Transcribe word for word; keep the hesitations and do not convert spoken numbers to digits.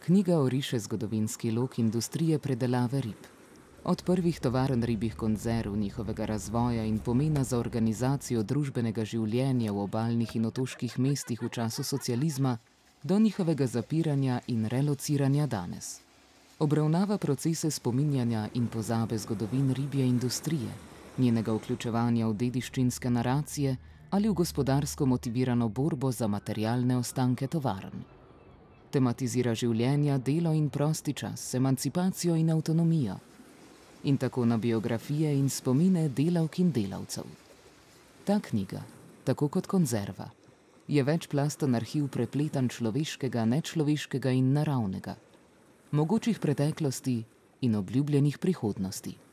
Knjiga oriše zgodovinski lok industrije predelave rib. Od prvih tovarn ribjih konzerv, njihovega razvoja in pomena za organizacijo družbenega življenja v obalnih in otoških mestih v času socializma, do njihovega zapiranja in relociranja danes. Obravnava procese spominjanja in pozabe zgodovin ribje industrije, njenega vključevanja v dediščinske naracije ali v gospodarsko motivirano borbo za materialne ostanke tovarn. Tematizira življenja, delo in prosti čas, emancipacijo in avtonomijo. In tako na biografije in spomine delavk in delavcev. Ta knjiga, tako kot konzerva, je večplasten arhiv prepletanj človeškega, nečloveškega in naravnega, mogočih preteklosti in obljubljenih prihodnosti.